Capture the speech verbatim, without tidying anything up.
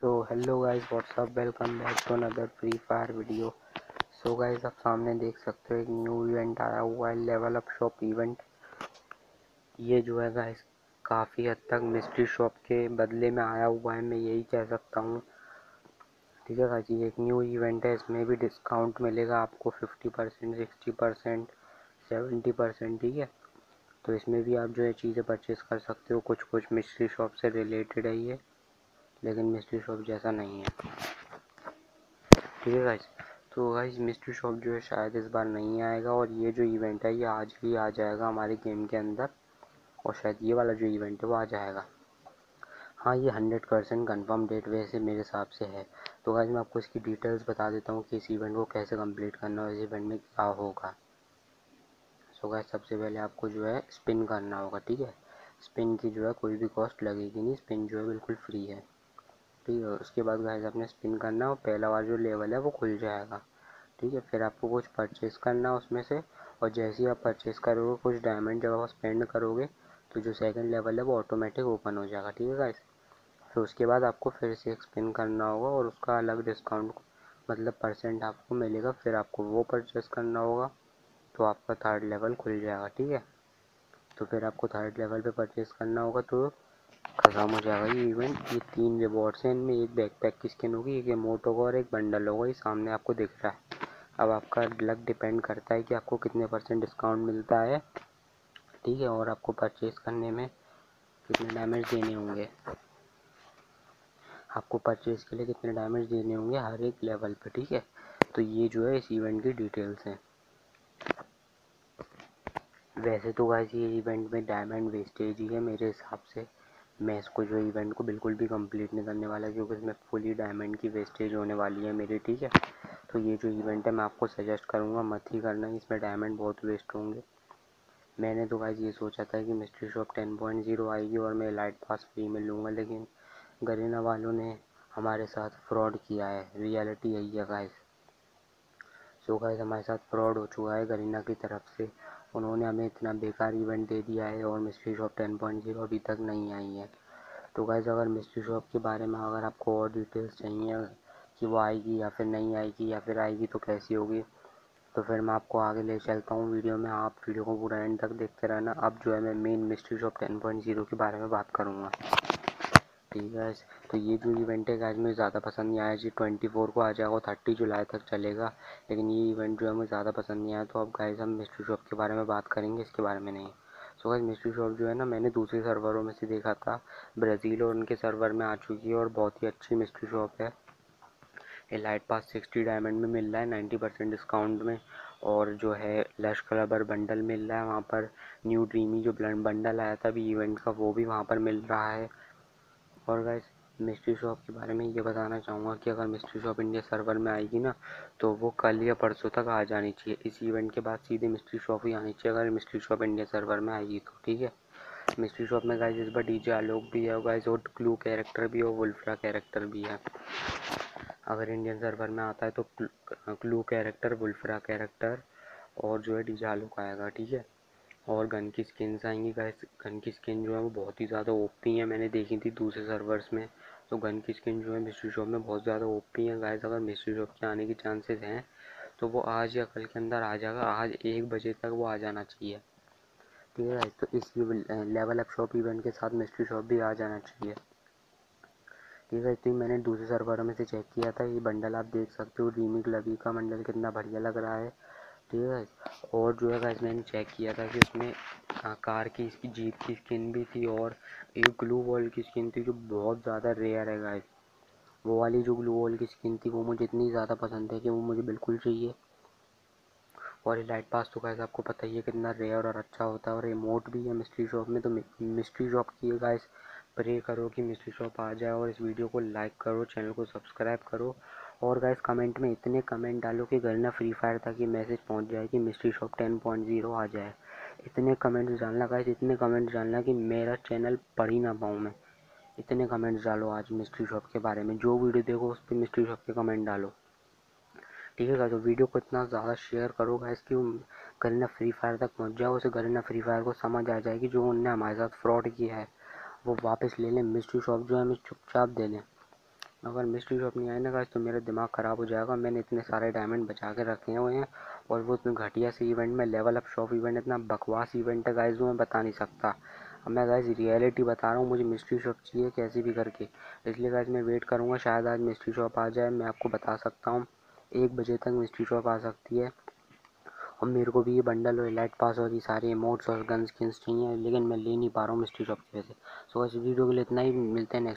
So hello guys, what's up, welcome back to another free fire video. So guys, आप सामने देख सकते हो एक न्यू इवेंट आया हुआ है, लेवल अप शॉप इवेंट। ये जो है गाइस काफ़ी हद तक मिस्ट्री शॉप के बदले में आया हुआ है, मैं यही कह सकता हूँ। ठीक है गाइस, ये एक न्यू इवेंट है, इसमें भी डिस्काउंट मिलेगा आपको fifty percent, sixty percent, seventy percent. ठीक है, तो इसमें भी आप जो है चीज़ें परचेज़ कर सकते हो। कुछ कुछ मिस्ट्री शॉप से रिलेटेड है ये, लेकिन मिस्ट्री शॉप जैसा नहीं है। ठीक है गाइस, तो गाइस मिस्ट्री शॉप जो है शायद इस बार नहीं आएगा, और ये जो इवेंट है ये आज ही आ जाएगा हमारे गेम के अंदर, और शायद ये वाला जो इवेंट है वो आ जाएगा। हाँ, ये हंड्रेड परसेंट कन्फर्म डेट वैसे मेरे हिसाब से है। तो गाइस मैं आपको इसकी डिटेल्स बता देता हूँ कि इस इवेंट को कैसे कंप्लीट करना है, इस इवेंट में क्या होगा। सो गाइस सबसे पहले आपको जो है स्पिन करना होगा। ठीक है, स्पिन की जो है कोई भी कॉस्ट लगेगी नहीं, स्पिन जो है बिल्कुल फ्री है। ठीक है, उसके बाद गाइस आपने स्पिन करना और पहला बार जो लेवल है वो खुल जाएगा। ठीक है, फिर आपको कुछ परचेज़ करना उसमें से, और जैसे ही आप परचेज़ करोगे कुछ डायमंड जब आप स्पेंड करोगे तो जो सेकंड लेवल है वो ऑटोमेटिक ओपन हो जाएगा। ठीक है गाइस, फिर उसके बाद आपको फिर से एक स्पिन करना होगा और उसका अलग डिस्काउंट मतलब परसेंट आपको मिलेगा, फिर आपको वो परचेज़ करना होगा तो आपका थर्ड लेवल खुल जाएगा। ठीक है, तो फिर आपको थर्ड लेवल पे परचेज़ करना होगा तो खत्म हो जाएगा ये इवेंट। ये तीन रिवॉर्ड्स हैं, इनमें एक बैकपैक की स्किन होगी, एक इमोट होगा और एक बंडल होगा। ये सामने आपको दिख रहा है। अब आपका लक डिपेंड करता है कि आपको कितने परसेंट डिस्काउंट मिलता है। ठीक है, और आपको परचेज़ करने में कितने डैमेज देने होंगे, आपको परचेज़ के लिए कितने डैमेज देने होंगे हर एक लेवल पे। ठीक है, तो ये जो है इस इवेंट की डिटेल्स हैं। वैसे तो गाइस ये इवेंट में डायमंड वेस्टेज ही है मेरे हिसाब से। मैं इसको जो इवेंट को बिल्कुल भी कंप्लीट नहीं करने वाला, क्योंकि इसमें फुली डायमंड की वेस्टेज होने वाली है मेरी। ठीक है, तो ये जो इवेंट है मैं आपको सजेस्ट करूँगा मत ही करना, इसमें डायमंड बहुत वेस्ट होंगे। मैंने तो गाइस ये सोचा था कि mystery shop ten point zero आएगी और मैं लाइट पास फ्री में लूँगा, लेकिन गरीना वालों ने हमारे साथ फ्रॉड किया है। रियलिटी यही है गाइस। सो गाइस हमारे साथ फ्रॉड हो चुका है गरीना की तरफ से। उन्होंने हमें इतना बेकार इवेंट दे दिया है और mystery shop ten point zero अभी तक नहीं आई है। तो गाइस अगर मिस्ट्री शॉप के बारे में अगर आपको और डिटेल्स चाहिए कि वो आएगी या फिर नहीं आएगी, या फिर आएगी तो कैसी होगी, तो फिर मैं आपको आगे ले चलता हूँ वीडियो में। आप वीडियो को पूरा एंड तक देखते रहना। अब जो है मैं main mystery shop ten point zero के बारे में बात करूँगा। ठीक है गाइस, तो ये जो इवेंट है गाइस मुझे ज़्यादा पसंद नहीं आया। जी ट्वेंटी फोर को आ जाएगा, थर्टी जुलाई तक चलेगा, लेकिन ये इवेंट जो है मुझे ज़्यादा पसंद नहीं आया। तो अब गाइस हम मिस्ट्री शॉप के बारे में बात करेंगे, इसके बारे में नहीं। सो गाइस मिस्ट्री शॉप जो है ना, मैंने दूसरे सर्वरों में से देखा था, ब्राज़ील और उनके सर्वर में आ चुकी है और बहुत ही अच्छी मिस्ट्री शॉप है। ये लाइट पास सिक्सटी डायमंड में मिल रहा है नाइन्टी परसेंट डिस्काउंट में, और जो है लश क्लबर बंडल मिल रहा है वहाँ पर। न्यू ड्रीमी जो ब्लड बंडल आया था अभी इवेंट का, वो भी वहाँ पर मिल रहा है। और गाइस मिस्ट्री शॉप के बारे में ये बताना चाहूँगा कि अगर मिस्ट्री शॉप इंडिया सर्वर में आएगी ना, तो वो कल या परसों तक आ जानी चाहिए। इस इवेंट के बाद सीधे मिस्ट्री शॉप ही आनी चाहिए अगर मिस्ट्री शॉप इंडिया सर्वर में आएगी तो। ठीक है, मिस्ट्री शॉप में गाइस इस बार डीजे आलोक भी है गाइस, और क्लू कैरेक्टर भी है और वुल्फ्रा कैरेक्टर भी है। अगर इंडियन सर्वर में आता है तो क्लू कैरेक्टर, वुल्फ्रा कैरेक्टर और जो है डीजे आलोक आएगा। ठीक है, और गन की स्किन्स आएंगी गाइस। गन की स्किन जो है वो बहुत ही ज़्यादा ओपी है, मैंने देखी थी दूसरे सर्वर्स में। तो गन की स्किन जो है मिस्ट्री शॉप में बहुत ज़्यादा ओपी है गाइस। अगर मिस्ट्री शॉप के आने की चांसेस हैं तो वो आज या कल के अंदर आ जाएगा, आज एक बजे तक वो आ जाना चाहिए। ठीक है गाइस, तो इस लेवल अप शॉप इवेंट के साथ मिस्ट्री शॉप भी आ जाना चाहिए। ठीक है, तो मैंने दूसरे सर्वर में से चेक किया था, ये बंडल आप देख सकते हो, रीमिक लवी का बंडल कितना बढ़िया लग रहा है। ठीक है, और जो है गाइस मैंने चेक किया था कि उसमें कार की, इसकी जीप की स्किन भी थी, और एक ग्लू वॉल की स्किन थी जो बहुत ज़्यादा रेयर है गाइस। वो वाली जो ग्लू वॉल की स्किन थी वो मुझे इतनी ज़्यादा पसंद है कि वो मुझे बिल्कुल चाहिए। और ये लाइट पास तो गाइस आपको पता ही है कितना रेयर और अच्छा होता है, और इमोट भी है मिस्ट्री शॉप में। तो मिस्ट्री शॉप की गाइस प्रे करो कि मिस्ट्री शॉप आ जाए, और इस वीडियो को लाइक करो, चैनल को सब्सक्राइब करो, और गाइस कमेंट में इतने कमेंट डालो कि गरीना फ्री फायर तक ये मैसेज पहुंच जाए कि mystery shop ten point zero आ जाए। इतने कमेंट्स डालना गाइस, इतने कमेंट्स डालना कि मेरा चैनल पढ़ ही ना पाऊँ मैं। इतने कमेंट्स डालो आज मिस्ट्री शॉप के बारे में, जो वीडियो देखो उस पर मिस्ट्री शॉप के कमेंट डालो। ठीक है, तो वीडियो को इतना ज़्यादा शेयर करो गाइस कि गरीना फ्री फायर तक पहुंच जाओ, उसे गरीना फ्री फायर को समझ आ जाए कि जो उनने हमारे साथ फ्रॉड किया है वो वापस ले लें, मिस्ट्री शॉप जो है हमें चुपचाप दे लें। अगर मिस्ट्री शॉप नहीं आए ना गाइस तो मेरा दिमाग ख़राब हो जाएगा। मैंने इतने सारे डायमंड बचा के रखे हुए हैं और वो इतने घटिया से इवेंट में, लेवल अप शॉप इवेंट इतना बकवास इवेंट है गाइस, जो मैं बता नहीं सकता। अब मैं गाइस रियलिटी बता रहा हूँ, मुझे मिस्ट्री शॉप चाहिए कैसे भी करके। इसलिए गाइस मैं वेट करूँगा, शायद आज मिस्ट्री शॉप आ जाए। मैं आपको बता सकता हूँ एक बजे तक मिस्ट्री शॉप आ सकती है। और मेरे को भी ये बंडल और एलाइट पास और ये सारे इमोट्स और गन स्किन्स चाहिए, लेकिन मैं ले नहीं पा रहा हूँ मिस्ट्री शॉप की वजह से। सो इस वीडियो के लिए इतना ही, मिलते हैं नेक्स्ट